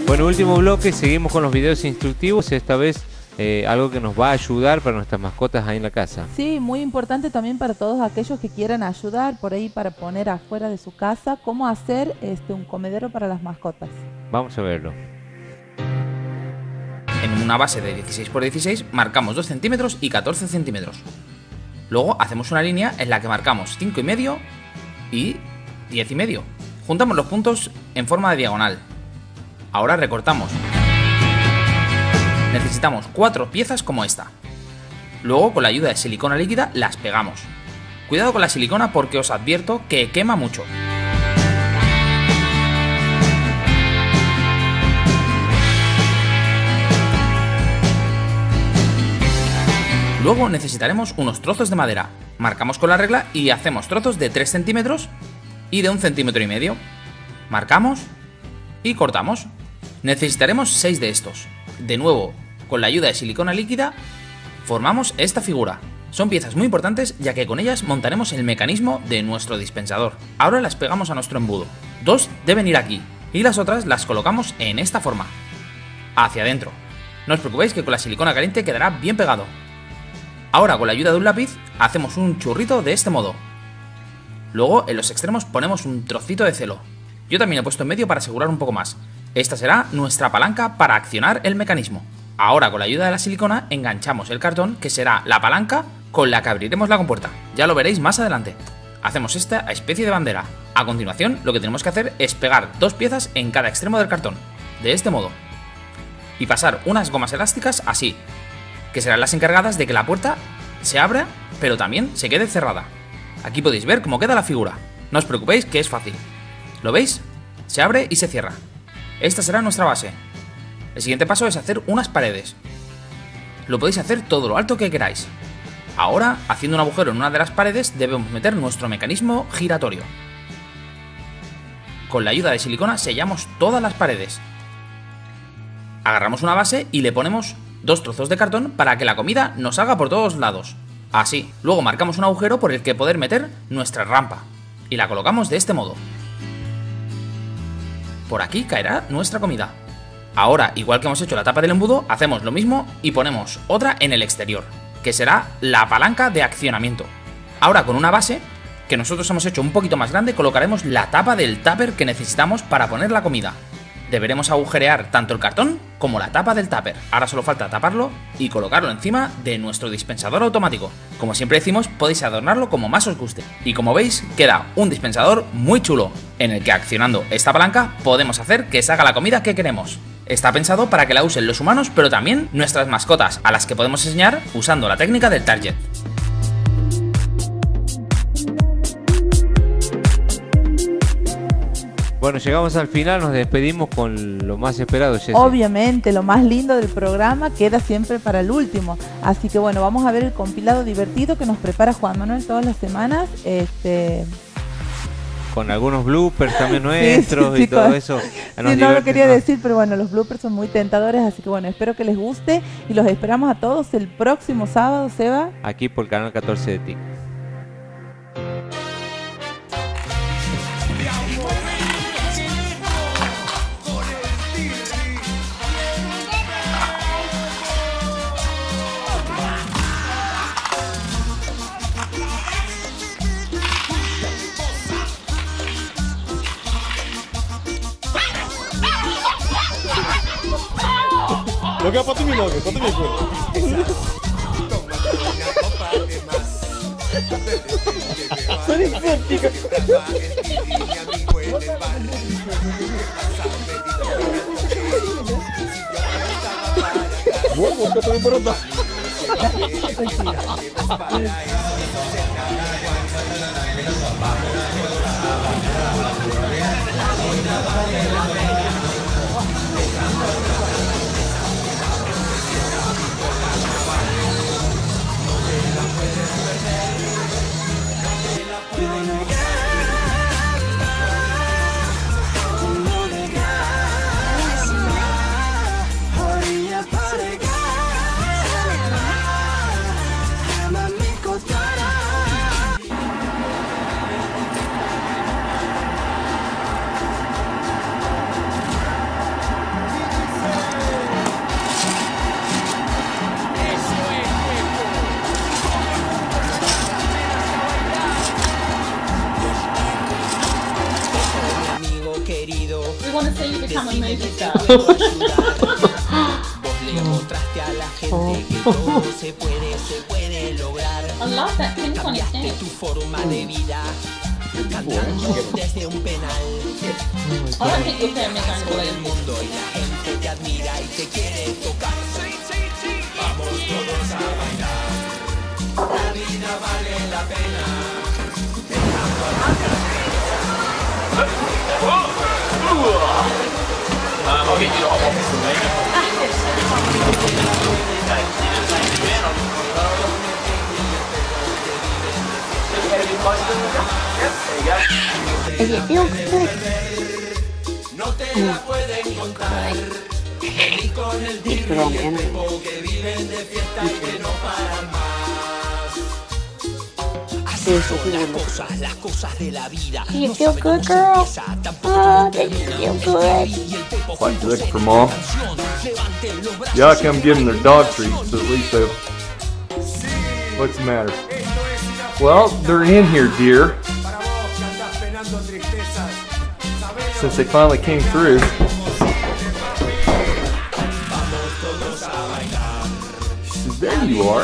Bueno, último bloque, seguimos con los videos instructivos, esta vez algo que nos va a ayudar para nuestras mascotas ahí en la casa. Sí, muy importante también para todos aquellos que quieran ayudar por ahí para poner afuera de su casa cómo hacer un comedero para las mascotas. Vamos a verlo. En una base de 16 x 16 marcamos 2 centímetros y 14 centímetros. Luego hacemos una línea en la que marcamos 5,5 y 10,5. Juntamos los puntos en forma de diagonal. Ahora recortamos. Necesitamos 4 piezas como esta. Luego, con la ayuda de silicona líquida, las pegamos. Cuidado con la silicona porque os advierto que quema mucho. Luego necesitaremos unos trozos de madera. Marcamos con la regla y hacemos trozos de 3 centímetros y de 1,5 centímetros. Marcamos y cortamos. Necesitaremos 6 de estos. De nuevo, con la ayuda de silicona líquida, formamos esta figura. Son piezas muy importantes ya que con ellas montaremos el mecanismo de nuestro dispensador. Ahora las pegamos a nuestro embudo. 2 deben ir aquí y las otras las colocamos en esta forma, hacia adentro. No os preocupéis que con la silicona caliente quedará bien pegado. Ahora con la ayuda de un lápiz hacemos un churrito de este modo. Luego en los extremos ponemos un trocito de celo. Yo también he puesto en medio para asegurar un poco más. Esta será nuestra palanca para accionar el mecanismo. Ahora con la ayuda de la silicona enganchamos el cartón que será la palanca con la que abriremos la compuerta. Ya lo veréis más adelante. Hacemos esta especie de bandera. A continuación lo que tenemos que hacer es pegar 2 piezas en cada extremo del cartón, de este modo. Y pasar unas gomas elásticas así, que serán las encargadas de que la puerta se abra pero también se quede cerrada. Aquí podéis ver cómo queda la figura. No os preocupéis que es fácil. ¿Lo veis? Se abre y se cierra. Esta será nuestra base. El siguiente paso es hacer unas paredes. Lo podéis hacer todo lo alto que queráis. Ahora, haciendo un agujero en una de las paredes, debemos meter nuestro mecanismo giratorio. Con la ayuda de silicona sellamos todas las paredes. Agarramos una base y le ponemos 2 trozos de cartón para que la comida nos salga por todos lados. Así. Luego marcamos un agujero por el que poder meter nuestra rampa. Y la colocamos de este modo. Por aquí caerá nuestra comida. Ahora, igual que hemos hecho la tapa del embudo, hacemos lo mismo y ponemos otra en el exterior, que será la palanca de accionamiento. Ahora con una base, que nosotros hemos hecho un poquito más grande, colocaremos la tapa del tupper que necesitamos para poner la comida. Deberemos agujerear tanto el cartón como la tapa del tupper. Ahora solo falta taparlo y colocarlo encima de nuestro dispensador automático. Como siempre decimos, podéis adornarlo como más os guste. Y como veis, queda un dispensador muy chulo, en el que accionando esta palanca podemos hacer que se haga la comida que queremos. Está pensado para que la usen los humanos, pero también nuestras mascotas, a las que podemos enseñar usando la técnica del target. Bueno, llegamos al final, nos despedimos con lo más esperado, Jessy. Obviamente, lo más lindo del programa queda siempre para el último. Así que bueno, vamos a ver el compilado divertido que nos prepara Juan Manuel todas las semanas. Con algunos bloopers también nuestros sí, y todo eso. Sí, no lo quería decir, pero bueno, los bloopers son muy tentadores, así que bueno, espero que les guste y los esperamos a todos el próximo sábado, Seba. Aquí por el canal 14 de TIC. Lo que para tu mi novio, para tu mi cuerpo. Son exóticos. Bueno, que te voy por otra. querido. We want to see you become a movie star. Vos le mostraste a la gente que todo se puede lograr. I love that pinpoint Cambiaste dance. tu forma de vida, cantando desde un penal. I don't think your family's going to Por el believe this. mundo y la gente te admira y te quiere tocar. Vamos todos a bailar. La vida vale la pena. Does it feel good? No te la pueden contar. Y con el It's wrong energy. tiempo que viven de fiesta y que no paran más. Así son las cosas de la vida. Do you No feel sabe good, cómo se girl? empieza, tampoco Oh, cómo did you termina. feel good? Y el Pepo Quite juntos good en for la Mom. canción. Levanten los brazos Yeah, I y come give them their dog treats, so at least they. What's the matter? Well, they're in here, dear. Since they finally came through. She says, there you are.